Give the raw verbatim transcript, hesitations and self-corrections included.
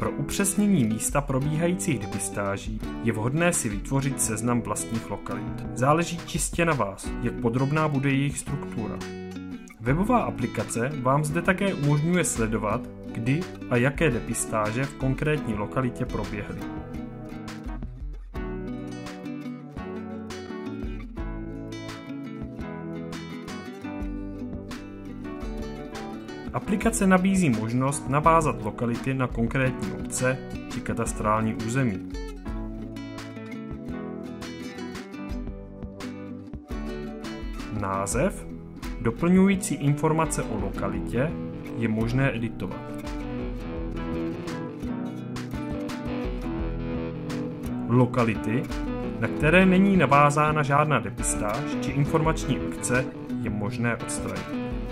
Pro upřesnění místa probíhajících depistáží je vhodné si vytvořit seznam vlastních lokalit. Záleží čistě na vás, jak podrobná bude jejich struktura. Webová aplikace vám zde také umožňuje sledovat, kdy a jaké depistáže v konkrétní lokalitě proběhly. Aplikace nabízí možnost navázat lokality na konkrétní obce či katastrální území. Název, doplňující informace o lokalitě, je možné editovat. Lokality, na které není navázána žádná depistáž či informační akce, je možné odstranit.